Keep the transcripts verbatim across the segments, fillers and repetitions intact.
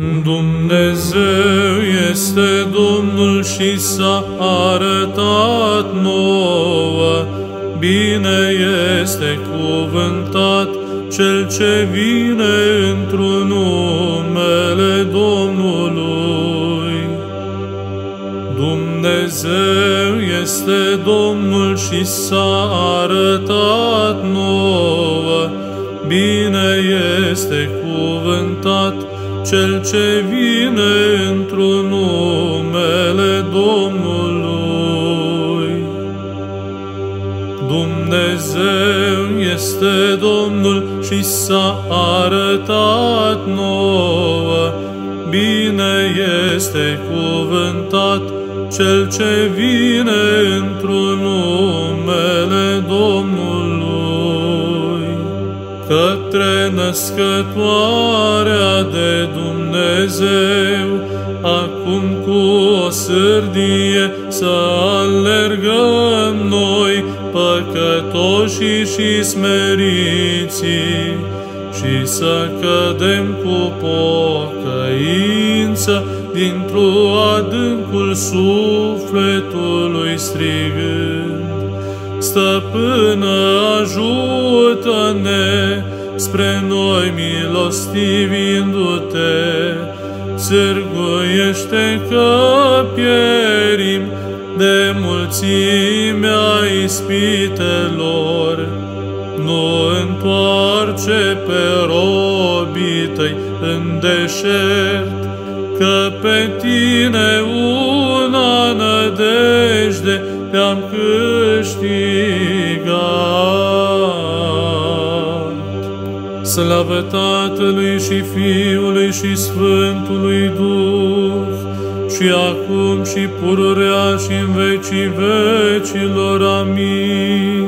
Dumnezeu este Domnul și s-a arătat nouă, bine este cuvântat Cel ce vine într-un numele Domnului. Dumnezeu este Domnul și s-a arătat nouă, bine este cuvântat Cel ce vine într-un numele Domnului. Dumnezeu este Domnul și s-a arătat nouă, bine este cuvântat Cel ce vine într-un numele Domnului. Către născătoarea de Dumnezeu, acum cu o sârdie să alergăm noi, păcătoșii și smeriții, și să cădem cu pocăință dintr-o adâncul sufletului strigând: Stăpână, ajută-ne, spre noi milostivindu-te, sârguiește că pierim de mulțimea ispitelor. Nu întoarce pe robii tăi în deșert, că pe tine una nădejde te-am câștigat. Slavă Tatălui și Fiului și Sfântului Duh, și acum și pururea și în vecii vecilor. Amin.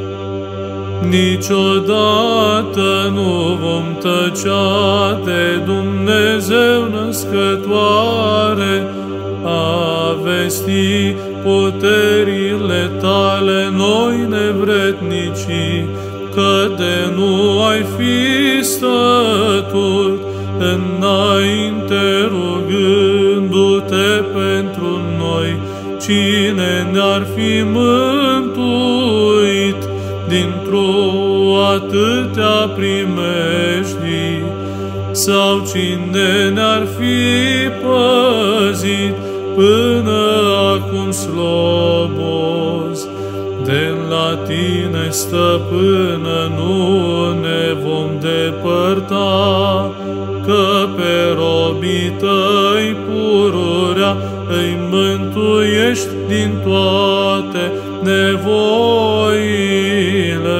Niciodată nu vom tăcea de Dumnezeu născătoare, a vesti puterile tale noi nevrednicii, că de nu ai fi stătut înainte rugându-te pentru noi, cine ne-ar fi mântuit dintr-o atâtea primejdii, sau cine ne-ar fi păzit până acum slobos. De la tine, Stăpână, nu ne vom depărta, că pe robii tăi pururea îi mântuiești din toate nevoile.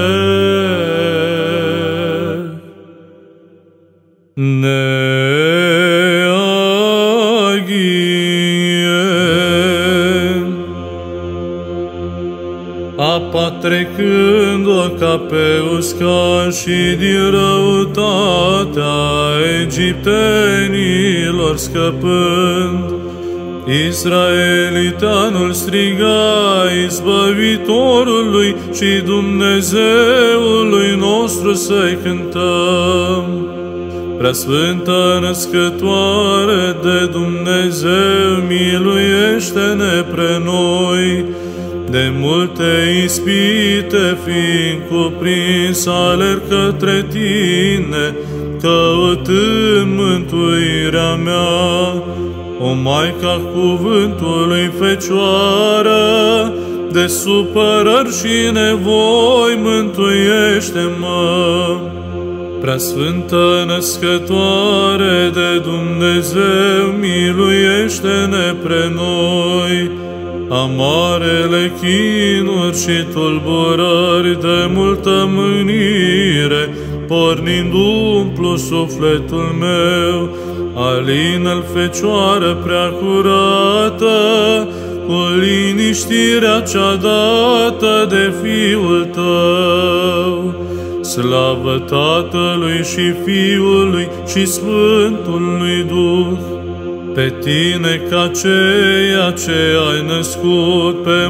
Apa trecând-o ca pe uscat și din răutatea egiptenilor scăpând, israeliteanul striga izbăvitorului și Dumnezeului nostru să-i cântăm. Preasfântă născătoare de Dumnezeu, miluiește-ne pre noi, de multe ispite fiind cuprins, alerg către tine, căutând mântuirea mea. O Maica cuvântului Fecioară, de supărări și nevoi mântuiește-mă. Preasfântă născătoare de Dumnezeu, miluiește-ne pre noi. Amarele chinuri și tulburări de multă mâhnire, pornind umplu sufletul meu. Alină-l, Fecioară prea curată, cu liniștirea cea dată de Fiul tău. Slavă Tatălui și Fiului și Sfântului Duh! Pe tine, ca ceea ce ai născut pe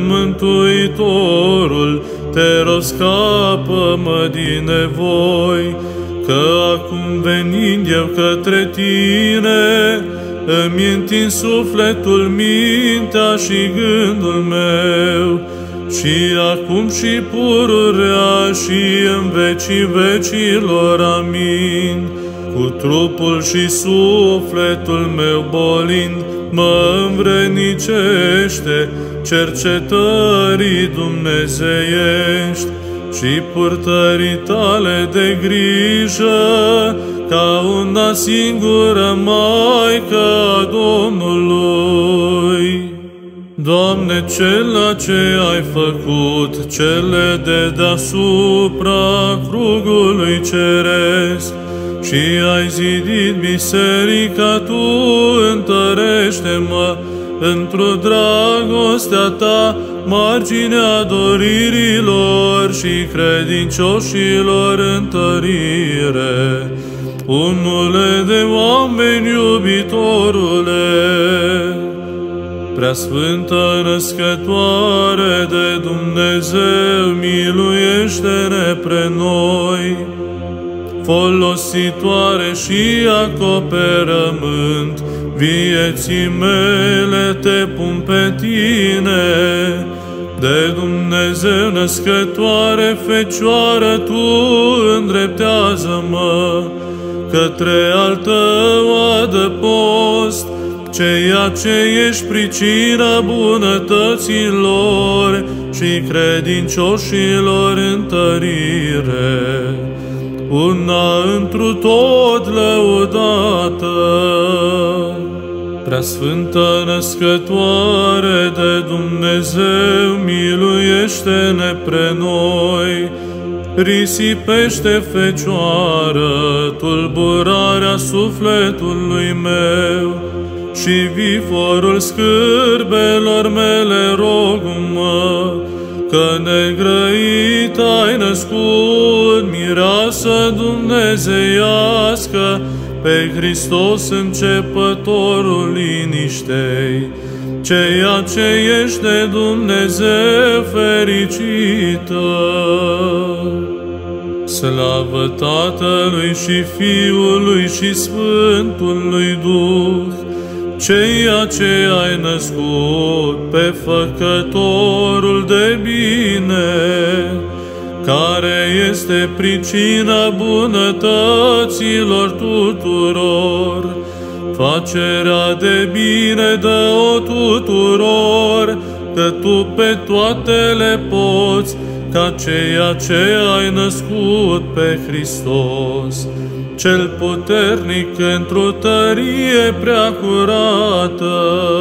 Mântuitorul, te rog, scapă-mă din nevoi, că acum venind eu către tine, îmi întind sufletul, mintea și gândul meu, și acum și pururea și în vecii vecilor, amin. Cu trupul și sufletul meu bolind, mă învrednicește cercetării dumnezeiești și purtării tale de grijă, ca una singură Maică a Domnului. Doamne, cela ce ai făcut, cele de deasupra crugului ceresc, și ai zidit biserica, Tu întărește-mă într-o dragostea Ta, marginea doririlor și credincioșilor întărire. Unule de oameni, iubitorule, Preasfântă Născătoare de Dumnezeu, miluiește-ne pre noi. Folositoare și acoperământ vieții mele, te pun pe tine. De Dumnezeu Născătoare Fecioară, Tu îndreptează-mă către al Tău adăpost, ceea ce ești pricina bunătăților și credincioșilor întărire, una întru tot lăudată. Preasfântă Născătoare de Dumnezeu, miluiește-ne pre noi. Risipește, Fecioară, tulburarea sufletului meu și viforul scârbelor mele, rog-mă, că negrăit ai născut mireasă dumnezeiască pe Hristos începătorul liniștei, ceea ce ești de Dumnezeu fericită. Slavă Tatălui și Fiului și Sfântului Duh, ceea ce ai născut pe Făcătorul de bine, care este pricina bunătăților tuturor. Facerea de bine dă-o tuturor, că Tu pe toate le poți, ca ceea ce ai născut pe Hristos, cel puternic într-o tărie prea curată.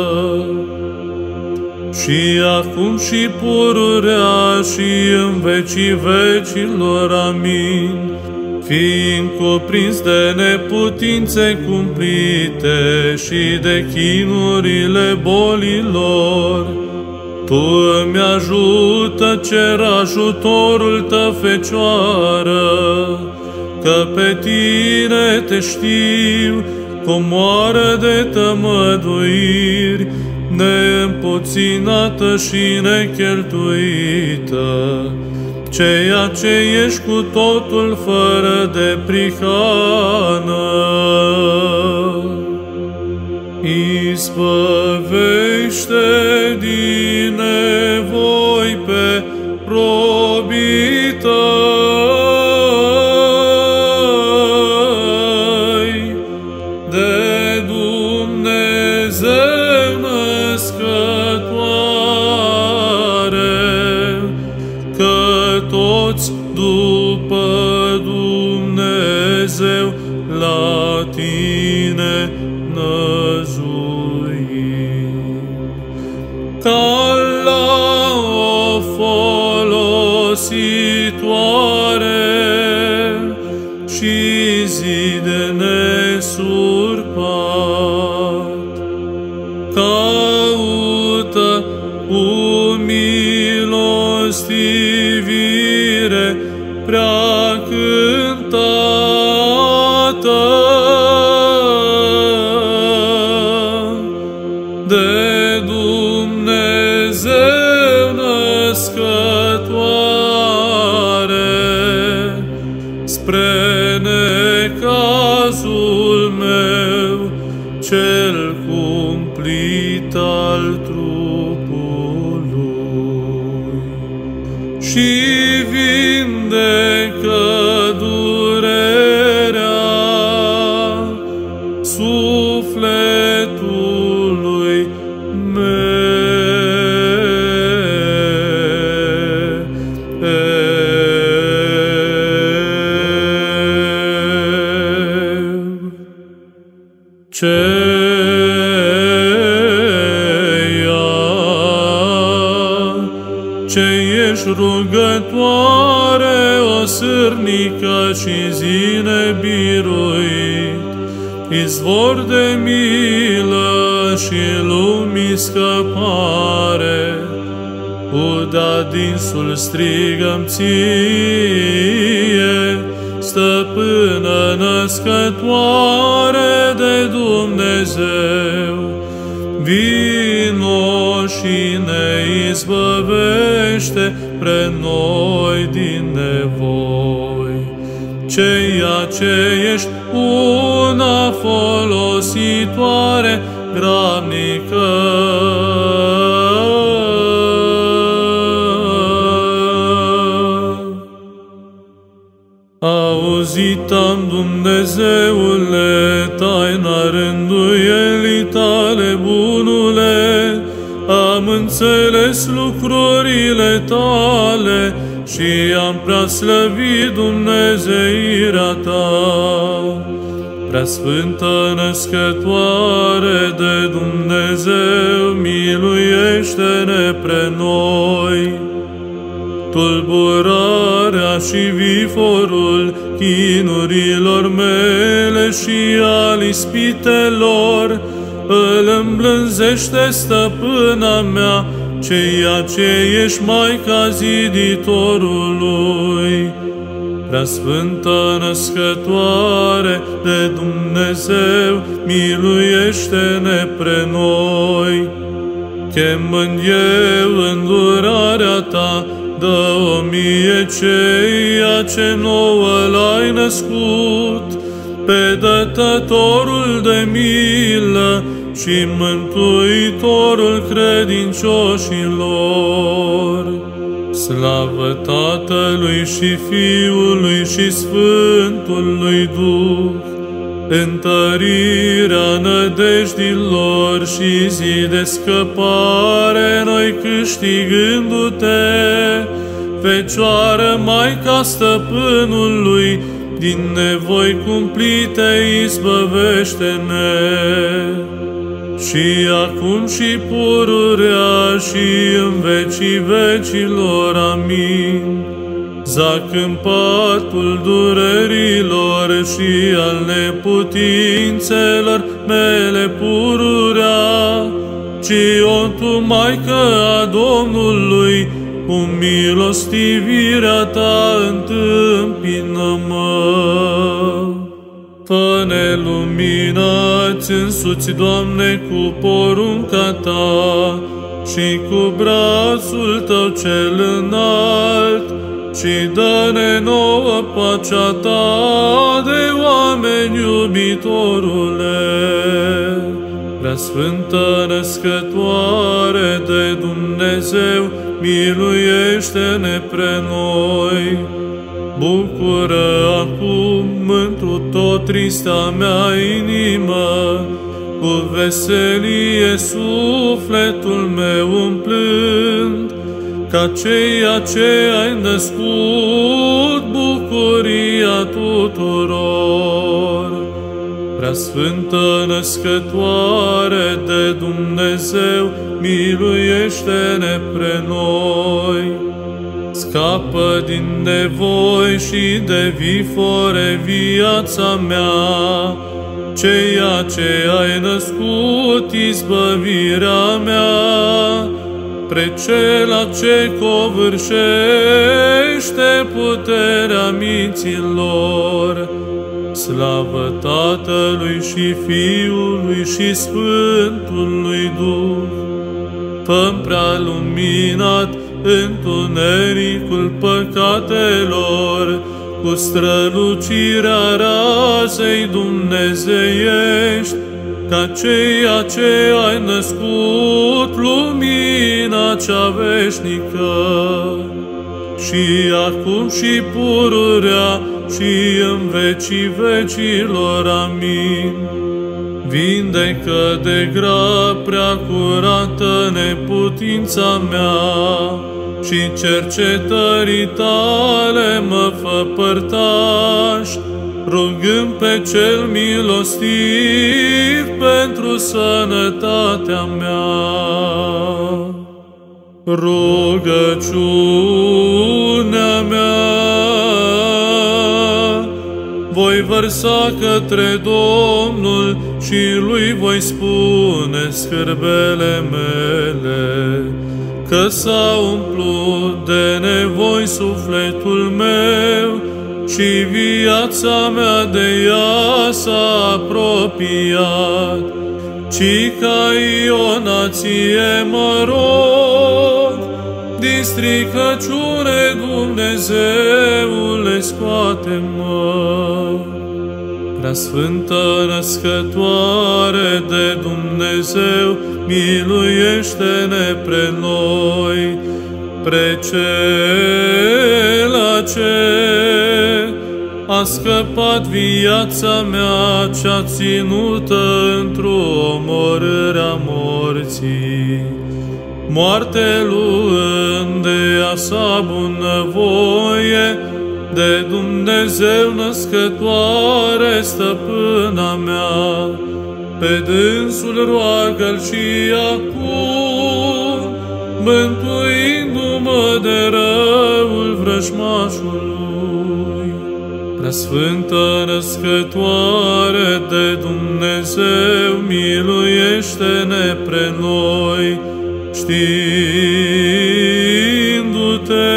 Și acum și pururea și în vecii vecilor, amin. Fiind cuprins de neputințe cumplite și de chinurile bolilor, Tu îmi ajută, cer ajutorul Tău, Fecioară, că pe Tine te știu, comoară de tămăduiri, neîmpuținată și necheltuită, ceea ce ești cu totul fără de prihană. Izbăvește din nevoi pe robii Tăi, de Dumnezeu Născătoare, că toți după Dumnezeu la Tine năzuim. Ca la o folositoare și zi de nesurpat, caută cu milostivire prea cântată de Dumnezeu Născătoare spre ne cel cumplit al trupului și vindecă durerea sufletului Ceea ce ești rugătoare, o sârnică și zi nebiruit, izvor de milă și lumii scăpare, cu dadinsul strigăm ție, stăpână născătoare de Dumnezeu, vino și ne izbăvește pre noi din nevoi. Ceea ce ești una folositoare, gramnică, auzit am, Dumnezeule, taina rânduielii tale, bunule, am înțeles lucrurile tale și am prea slăvit Dumnezeirea ta. Preasfântă născătoare de Dumnezeu, miluiește-ne pre noi. Tulburarea și viforul chinurilor mele și al ispitelor îl îmblânzește, stăpâna mea, ceea ce ești Maica ziditorului. Preasfântă născătoare de Dumnezeu, miluiește-ne pre noi. Chemând eu îndurarea ta, dă-o mie ceea ce nouă l-ai născut, pe dătătorul de milă și mântuitorul credincioșilor. Slavă Tatălui și Fiului și Sfântului Duh, întărirea nădejdilor și zi de scăpare, noi câștigându-te, Fecioară Maica Stăpânului, din nevoi cumplite izbăvește-ne. Și acum și pururea și în vecii vecilor. Amin. Zac în patul durerilor și al neputințelor mele pururea, ci o tu, Maică a Domnului, cu milostivirea ta întâmpină-mă. Fă-ne luminați însuți, Doamne, cu porunca ta și cu brațul tău cel înalt, și dă-ne nouă pacea ta de oameni, iubitorule. Preasfântă născătoare de Dumnezeu, miluiește-ne pre noi. Bucură acum întru tot trista mea inimă, cu veselie sufletul meu umplând, ca ceea ce ai născut, bucuria tuturor. Preasfântă născătoare de Dumnezeu, miluiește-ne pre noi. Scapă din nevoi și de vifore viața mea, ceea ce ai născut, izbăvirea mea, pre cela ce covârșește puterea minților. Slavă Tatălui și Fiului și Sfântului Duh. Fă-mi prea luminat întunericul păcatelor, cu strălucirea razei dumnezeiești, ca ceea ce ai născut, lumina cea veșnică, și acum și pururea și în vecii vecilor. Amin. Vindecă de grab, prea curată, neputința mea, și cercetării tale mă fă părtaș, rugând pe cel milostiv pentru sănătatea mea. Rugăciunea mea voi vărsa către Domnul și lui voi spune scârbele mele, că s-a umplut de nevoi sufletul meu și viața mea de ea s-a apropiat, ci ca Ionație mă rog, din stricăciune, Dumnezeule, scoate-mă. Preasfântă născătoare de Dumnezeu, miluiește-ne pre noi, pre cela ce a scăpat viața mea cea ținută într-o omorârea morții, moarte luând de a sa bunăvoie, de Dumnezeu născătoare, stăpâna mea, pe dânsul roagă-l și acum, mântuindu-mă de răul vrăjmașului. Preasfântă născătoare de Dumnezeu, miluiește-ne pre noi, știindu-te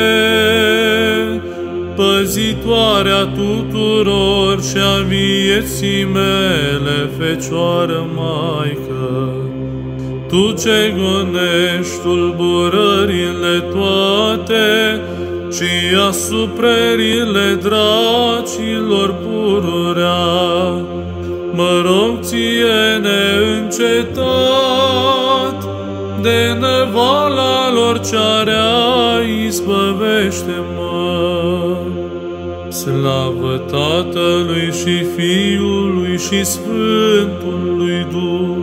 păzitoarea tuturor și a vieții mele, Fecioară Maică, Tu ce gonești tulburările toate și asuprările dracilor pururea, mă rog ție neîncetat, de năvala lor cea rea, izbăvește-mă. Slavă Tatălui și Fiului și Sfântului Duh,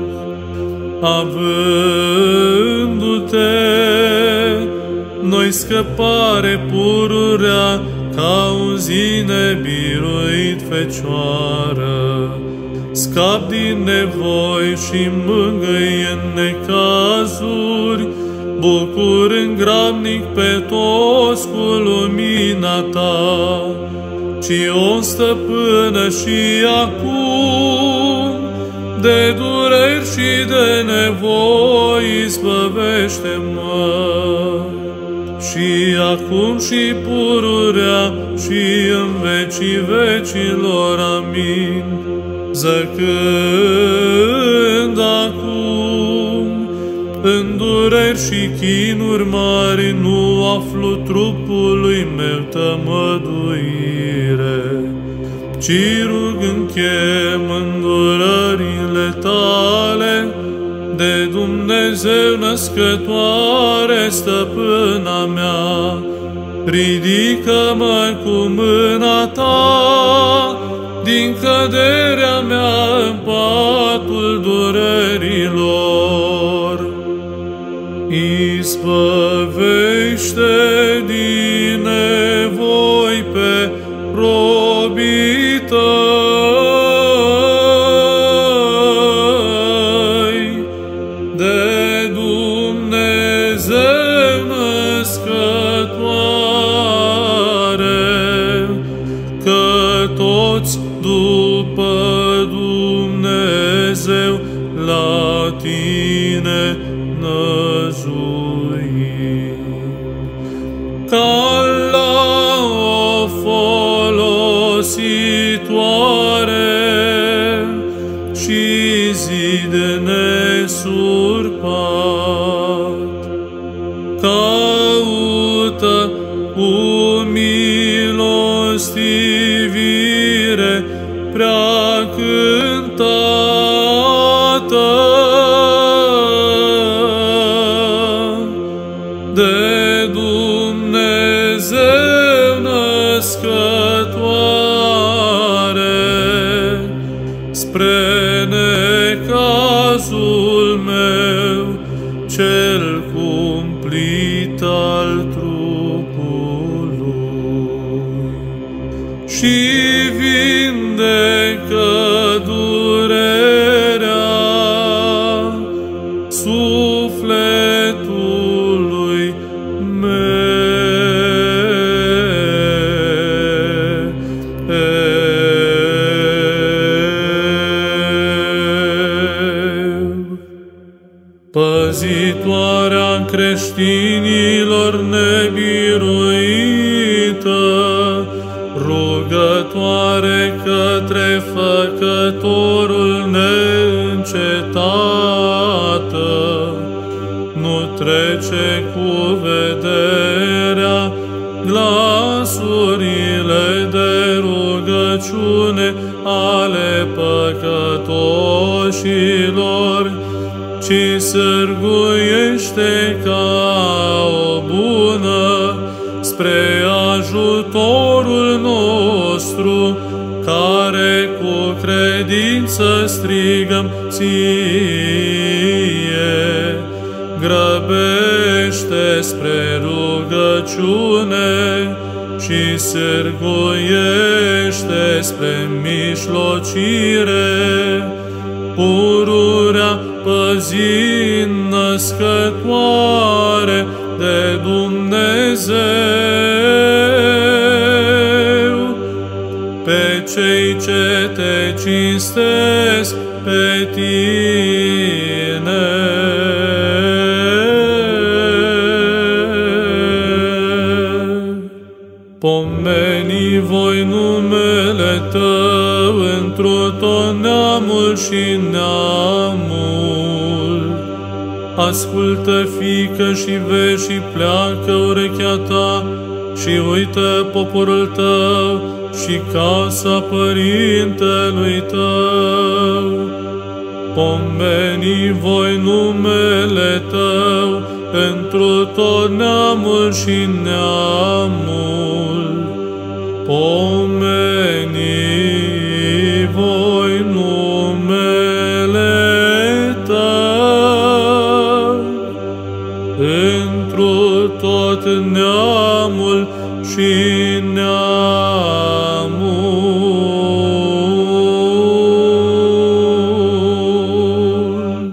avându-te noi scăpare pururea, ca un zi nebiruit, Fecioară, scap din nevoi și mângâi în necazuri, bucurând grabnic pe toți cu lumina ta, ci o stăpână și acum, de dureri și de nevoi, izbăvește-mă. Și acum și pururea și în vecii vecilor. Amin. Zăcând acum în dureri și chinuri mari, nu aflu trupului meu tămăduire, ci rugând chem îndurările tale, de Dumnezeu născătoare, stăpâna mea, ridică-mă cu mâna ta din căderea mea în patul durerilor. Izbăvește din nevoi pe robii tăi, de Dumnezeu născătoare, că toți după Dumnezeu la tine năzuim. Ca la o folositoare și zid nesurpat, caută cu milostivire prea cântare, cel cumplit al trupului și vindecă durerea sufletului meu. Păzitoarea creștinilor nebiruită, rugătoare către Făcătorul neîncetată, nu trece cu vederea glasurile de rugăciune ale păcătoșilor, ci sârguiește ca o bună spre ajutorul nostru, care cu credință strigăm ție. Grăbește spre rugăciune și sârguiește spre mijlocire, pururea păzind născătoare de Dumnezeu, pe cei ce te cinstesc pe tine. Pomeni voi numele tău întru tot neamul și neamul. Ascultă, fiică, și vezi și pleacă urechea ta și uită poporul tău și casa părintelui tău. Pomeni voi numele tău întru tot neamul și neamul. Pomeni voi numele tău întru tot neamul și neamul.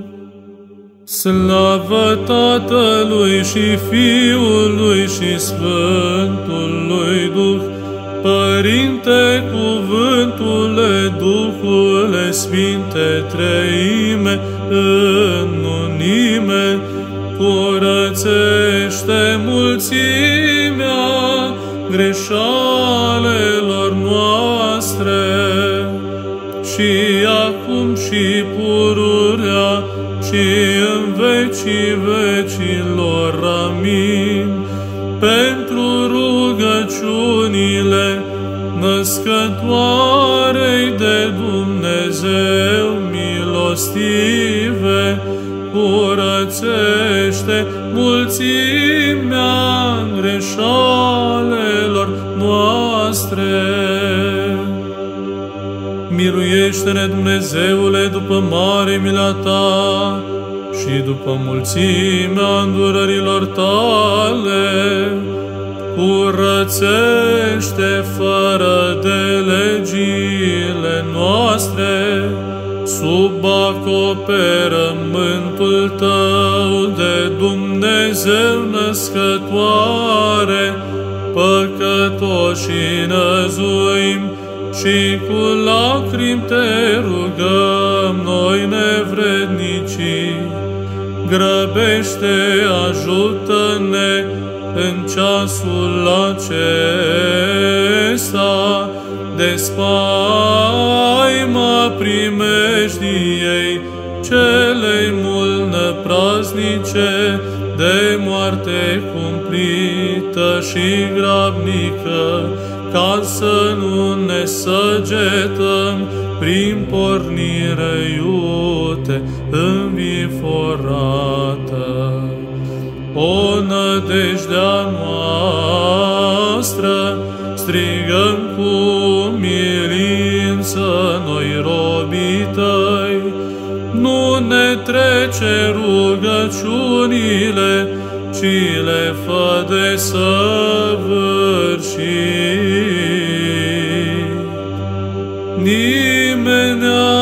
Slavă Tatălui și Fiului și Sfântului Duh, Părinte, Cuvântule, Duhule, Sfinte, Treime, în unime, curățește mulțimea greșalelor noastre și acum și pururea și în vecii vecilor. Amin. Pentru rugăciunile născătoarei de Dumnezeu milostive, curățește mulțimea greșalelor noastre. Miluiește-ne, Dumnezeule, după mare mila ta și după mulțimea îndurărilor tale. Curățește fără de legile noastre, sub acoperământul tău de Dumnezeu născătoare, păcătoșii năzuim și cu lacrimi te rugăm noi nevrednicii. Grăbește, ajută-ne în ceasul acesta de spaima primejdiei celei mult năpraznice, de moarte cumplită și grabnică, ca să nu ne săgetăm prin pornire iute înviforată. O nădejdea noastră, strigăm cu milință noi robii tăi, nu ne trece rugăciunile, ci le fă de săvârșit. Nimenea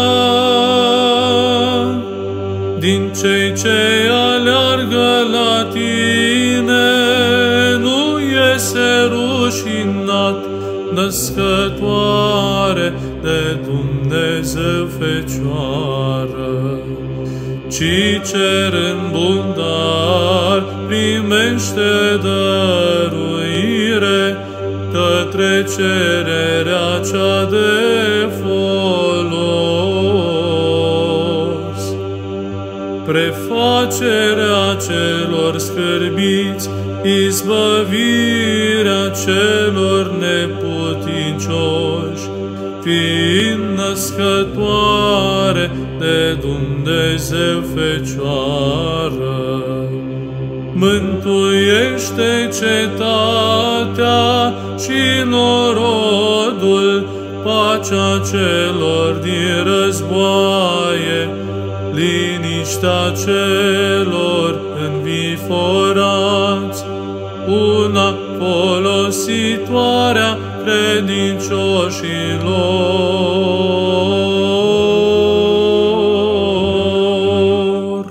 din cei ce aleargă la tine nu iese rușinat, născătoare de Dumnezeu Fecioară, ci cerând bun dar primește dăruire către cererea cea de folos. Prefacerea celor scârbiți, izbăvirea celor neputincioși, fiind născătoare de Dumnezeu Fecioară. Mântuiește cetatea și norodul, pacea celor din războaie, liniștea celor înviforați, una folositoarea credincioșilor.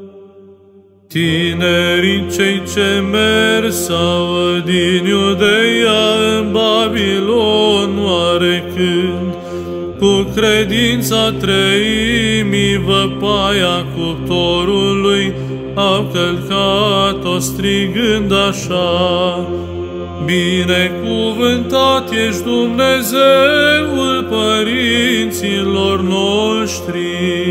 Tinerii cei ce merg sau din Iudeia în Babilon oarecând, cu credința treimii văpaia cuptorului, au călcat-o strigând așa: Binecuvântat ești Dumnezeul părinților noștri,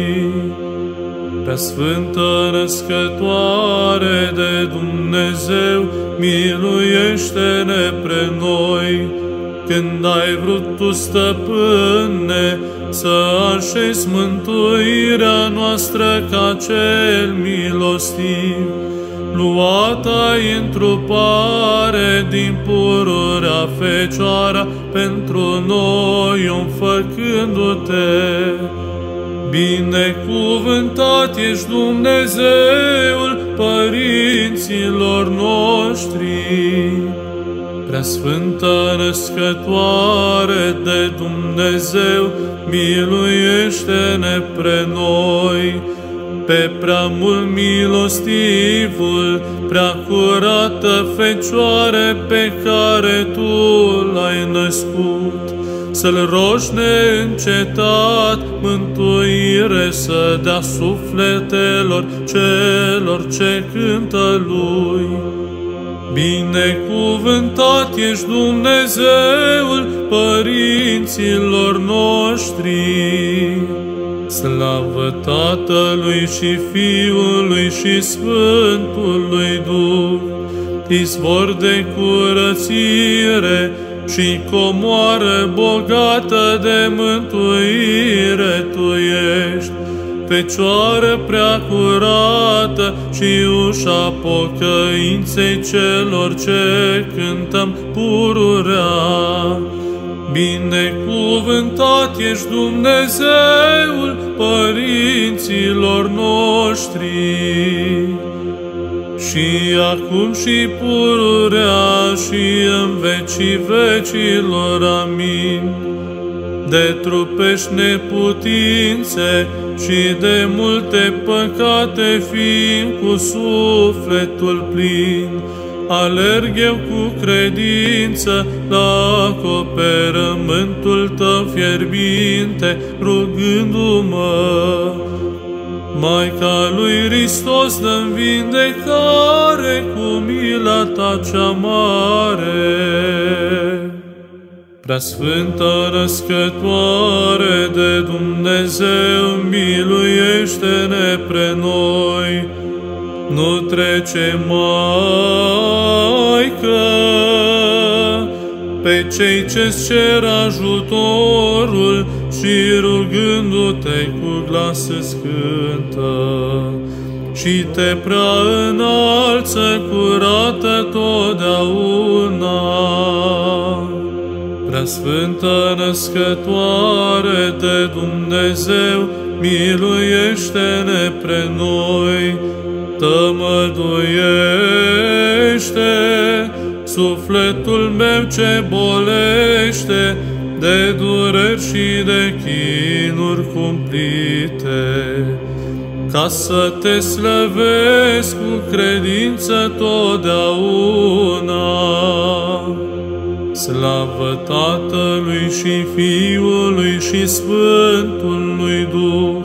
Preasfântă Născătoare de Dumnezeu, miluiește-ne pre noi. Când ai vrut Tu, Stăpâne, să așezi mântuirea noastră ca cel milostiv, luat ai întrupare din pururea Fecioara pentru noi, om făcându-te. Binecuvântat ești Dumnezeul părinților noștri, Preasfântă Născătoare de Dumnezeu, miluiește-ne pre noi. Pe prea mult milostivul, prea curată Fecioare pe care Tu l-ai născut, să-L rogi neîncetat mântuire să dea sufletelor celor ce cântă Lui. Binecuvântat ești Dumnezeul părinților noștri, slavă Tatălui și Fiului și Sfântului Duh, izvor de curățire și comoară bogată de mântuire Tu ești, Fecioară prea curată și ușa pocăinței celor ce cântăm pururea. Binecuvântat ești Dumnezeul părinților noștri, și acum și pururea și în vecii vecilor. Amin. De trupești neputințe și de multe păcate fiind cu sufletul plin, alerg eu cu credință la acoperământul Tău fierbinte, rugându-mă. Maica lui Hristos, dă-mi vindecare cu mila Ta cea mare. Preasfântă Născătoare de Dumnezeu, miluiește-ne pre noi. Nu trece, Maică, pe cei ce-ți cer ajutorul și rugându-te cu glas îți cântă și te prea înalță curată totdeauna. Preasfântă Născătoare de Dumnezeu, miluiește-ne pre noi. Tămăduiește sufletul meu ce bolește de dureri și de chinuri cumplite, ca să te slăvesc cu credință totdeauna. Slavă Tatălui și Fiului și Sfântului Duh,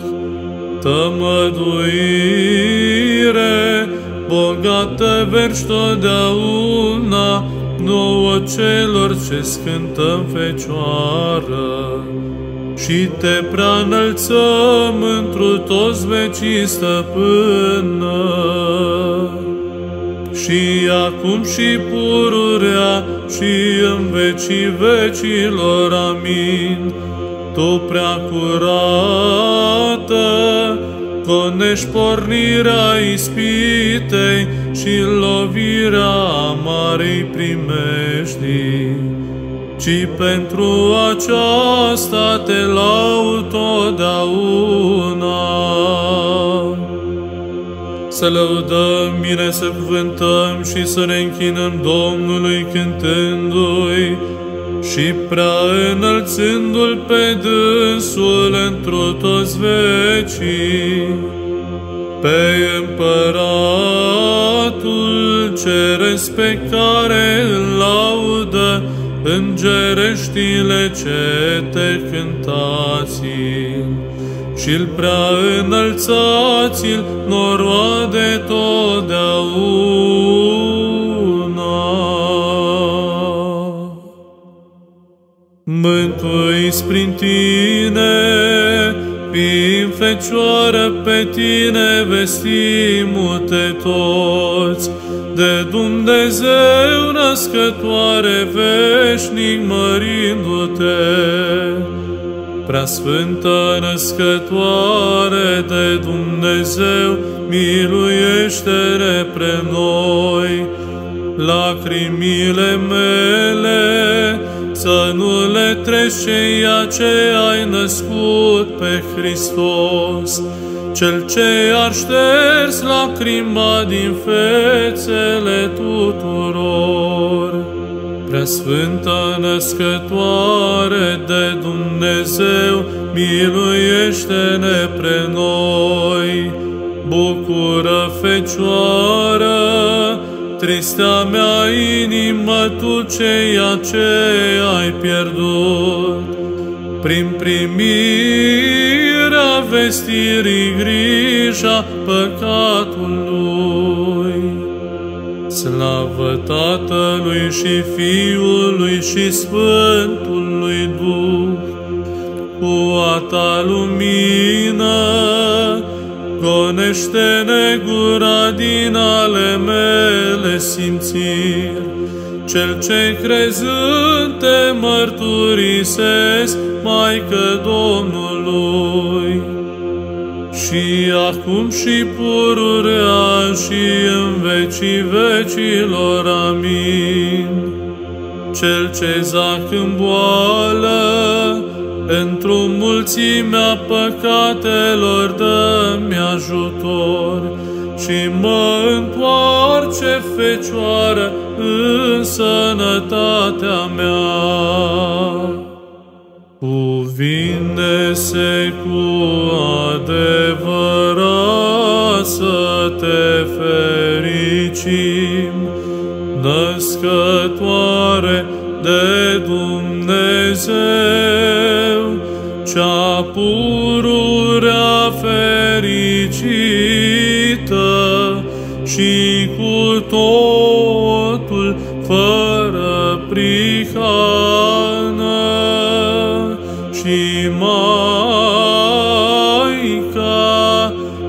tămăduire bogată vergi totdeauna nouă celor ce scântăm Fecioară, și te prea-înălțăm întru toți vecii, Stăpână, și acum și pururea și în vecii vecilor. Amin. Tu prea curată, conești pornirea ispitei și lovirea amarei primești, ci pentru aceasta te laud totdeauna. Să lăudăm, bine să cuvântăm și să ne închinăm Domnului cântându-i și prea înălțându-l pe dânsul întru toți vecii, pe Împăratul ceresc pe care îl laudă îngereștile ce te cântați, și-l prea înălțați-l noroade totdeauna. Mântuiți prin tine, fiind Fecioară, pe tine vestim-te toți, de Dumnezeu născătoare veșnic mărindu-te. Preasfântă născătoare de Dumnezeu, miluiește-ne pre noi. Lacrimile mele să nu le treci ceea ce ai născut pe Hristos, Cel ce ar șters lacrima din fețele tuturor. Preasfântă născătoare de Dumnezeu, miluiește-ne pre noi. Bucură, Fecioară, tristea mea inimă, tu ceea ce ai pierdut, prin primirea vestirii grija păcatului. Slavă Tatălui și Fiului și Sfântului Duh, cu a ta lumină gonește-ne gura din ale mele simțiri, Cel ce crezând te mărturisesc, Maică Domnului, și acum și pururea și în vecii vecilor. Amin. Cel ce zac în boală, într-o mulțimea păcatelor, dă-mi ajutor și mă întoarce, Fecioară, în sănătatea mea. Cuvine-se cu adevărat să te fericim, născătoare de Dumnezeu, cea pururea fericită și cu totul fără prihană, și Maica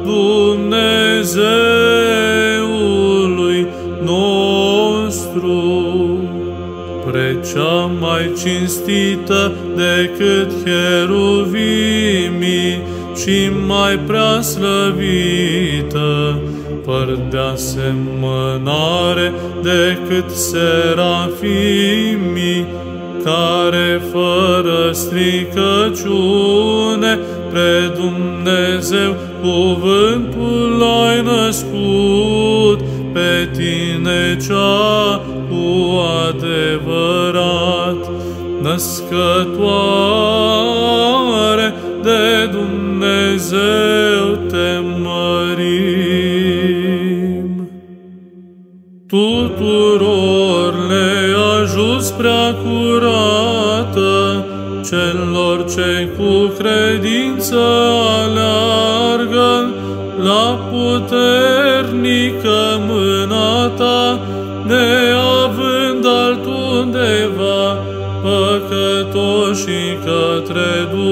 Dumnezeului nostru, pre cea mai cinstită decât cheruvimii și mai prea slăvită, fără de asemănare decât serafimii, care fără stricăciune pre Dumnezeu cuvântul ai născut, pe tine cea cu adevărat născătoare de Dumnezeu te mărim. Tuturor le ajuți prea curată, celor ce cu credință aleargă la puternică mâna ta, neavând altundeva păcătoșii către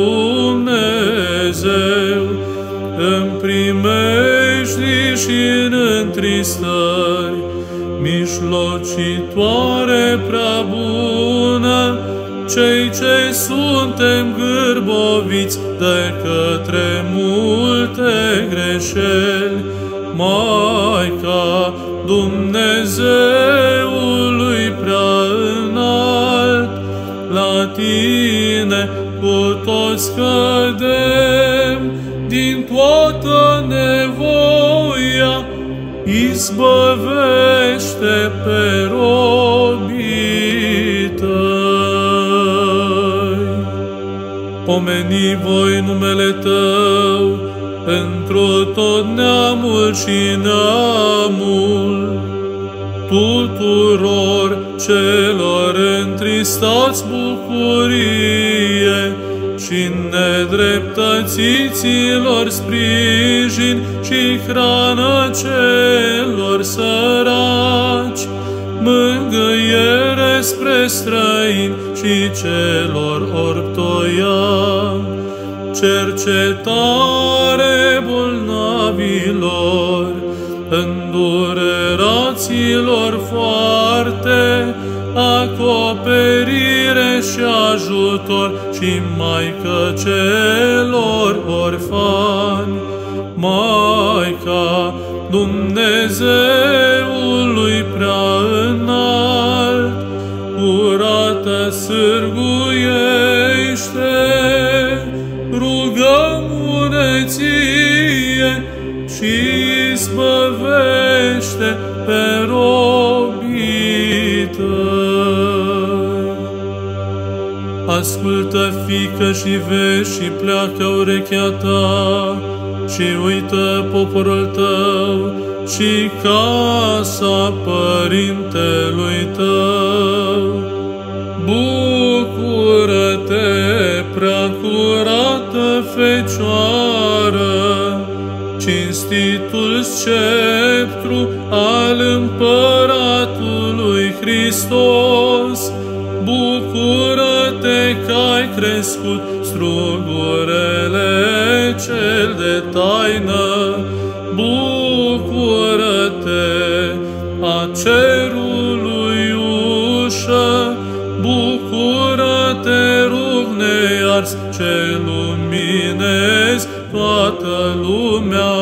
Dumnezeu, în primejdii și în întristări, mijlocitoare prea bună, cei ce suntem gârboviți de către multe greșeli, Maica Dumnezeului prea înalt, la tine cu toți cădem din toată nevoia, izbăvește pe robii tăi. Pomeni voi numele tău întru tot neamul și neamul, tuturor celor întristați bucurie și nedreptățiților sprijin și hrană celor săraci, mângâiere spre străini și celor ortoia, cercetare bolnavilor, îndureraților foarte, acoperire și ajutor și Maică celor orfani, Maica Dumnezeului prea înalt, curată sârguiește, rugăm-ne ție și izbăvește pe robii tăi. Ascultă, fiică, și vezi și pleacă urechea ta și uită poporul tău și casa părintelui tău. Bucură-te, prea curată Fecioară, cinstitul sceptru al Împăratului Hristos. Bucură-te că ai crescut strugurele cel de taină. Bucură-te, a cerului ușă. Bucură-te, rug nears, ce luminezi toată lumea.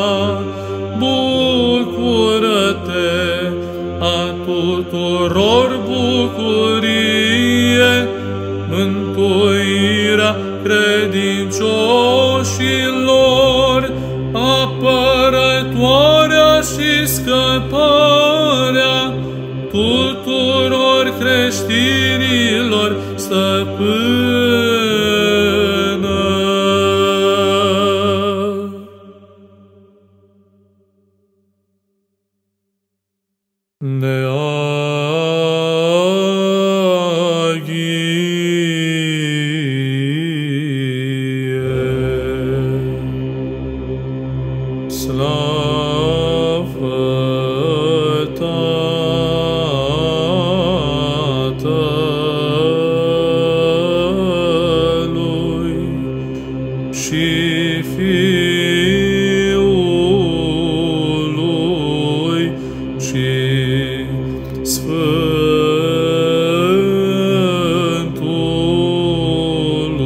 Bucură-te, a tuturor bucurie, mântuirea credincioșilor, apărătoarea și scăparea tuturor creștinilor, stăpână.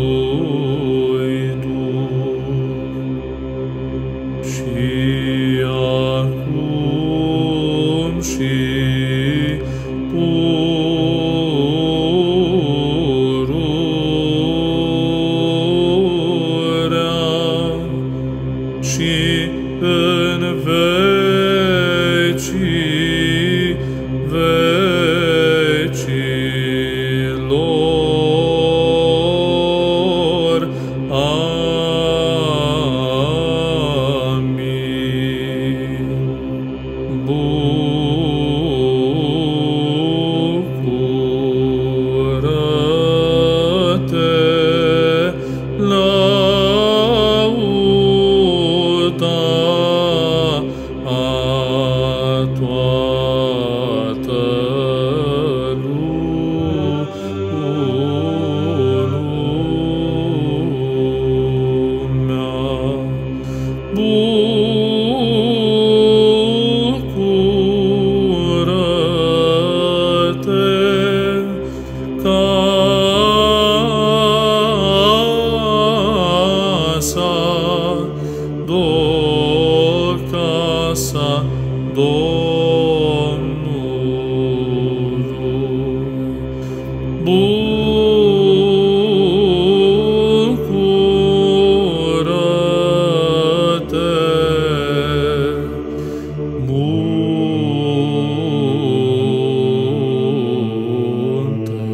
și în vecii vecilor. Amin. Bucură-te, lauda a toată lumea. Bucură-te, casa, do- casa Domnului. Bucură-te, munte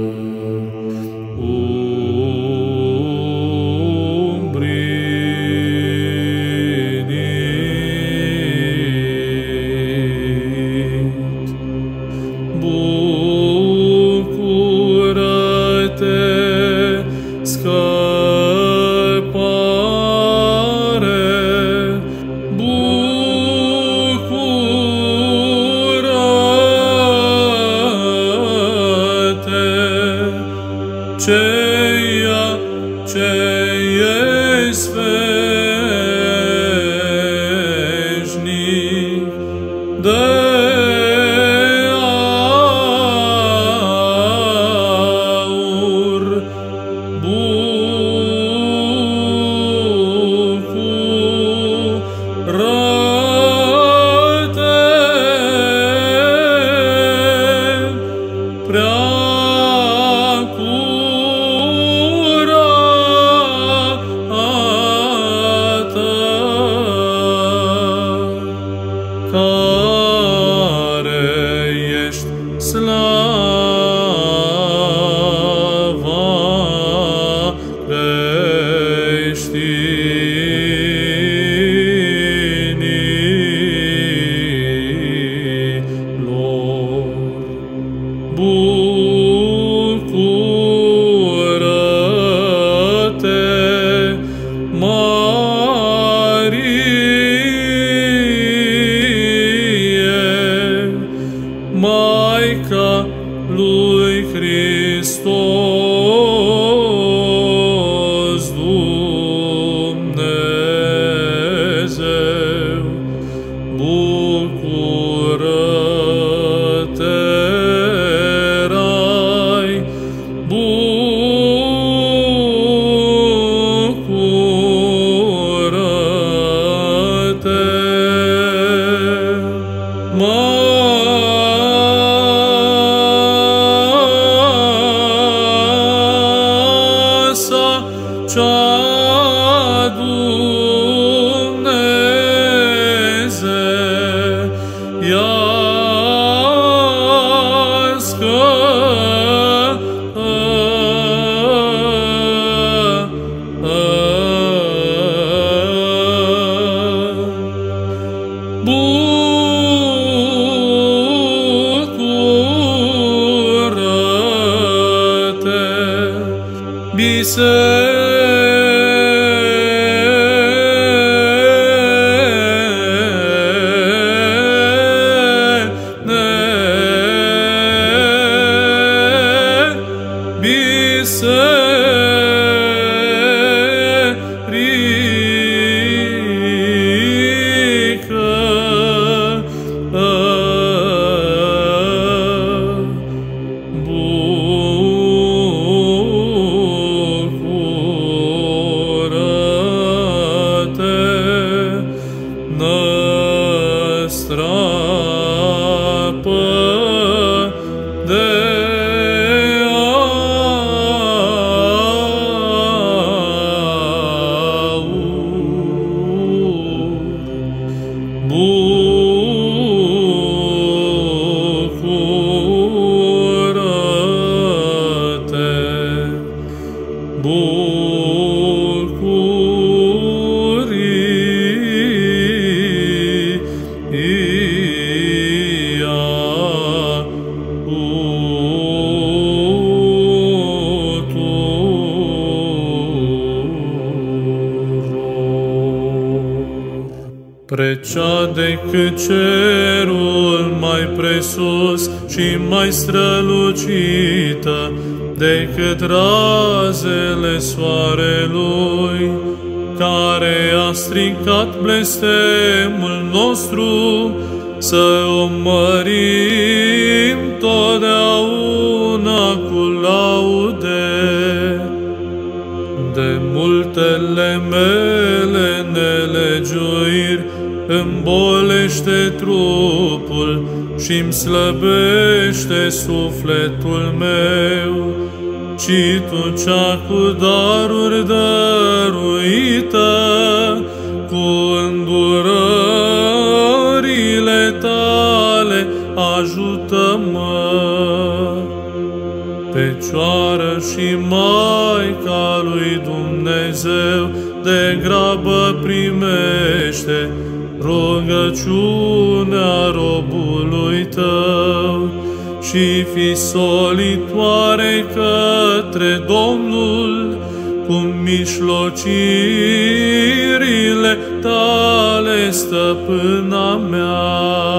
umbrinit. Bucură-te, scăpare, bucură-te, ceea ce ești veșnic de aur. Bucură-te, prea curată, care ești slava creștinilor. Bucură-te, Marie, Maica lui Hristos Dumnezeu. Bucură-te, Rai, bucură-te, masa cea dumnezeiască. Bucură-te, bucură-te, bucuria Pre cea decât cerul mai presus și mai strălucită decât razele soarelui, care a stricat blestemul nostru, să o mărim totdeauna cu laude. De multele mele nelegiuiri îmbolește trupul și-mi slăbește sufletul meu, ci Tu cea cu daruri dăruită, cu îndurările Tale ajută-mă. Fecioară și Maica lui Dumnezeu, de grabă primește rugăciunea robului Tău și fi solitoare către Domnul cu mijlocirile Tale, stăpâna mea.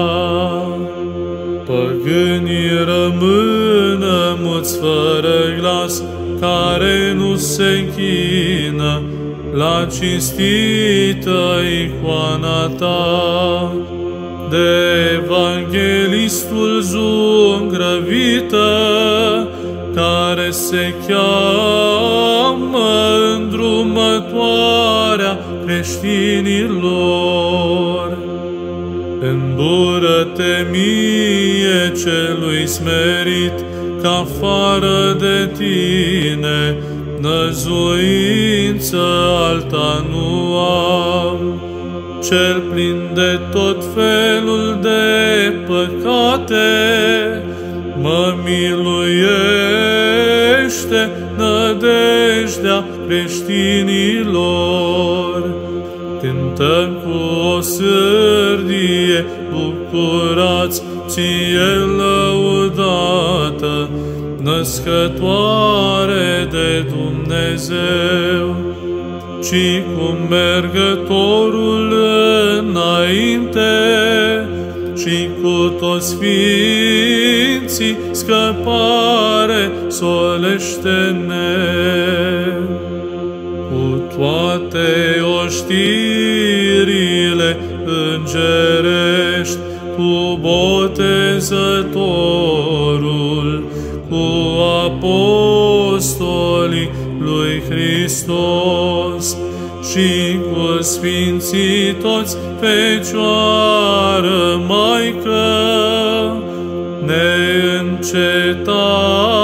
Păgânii rămână muți fără glas, care nu se închină la cinstită icoana Ta. De evanghelistul zugrăvită, care se cheamă îndrumătoarea creștinilor. Îndură-te mie celui smerit, că afară de Tine năzuință alta nu am, cel plin de tot felul de păcate. Mă miluiește nădejdea creștinilor. Cântăm cu o sârdie, bucurați Ție lăudată, născătoare de Dumnezeu, ci cu mergătorul înainte și cu toți sfinții scăpare solește-ne. Cu toate oștirile îngerești, cu botezătorul, cu apostolii lui Hristos și cu sfinții toți, Fecioară Maică, neîncetat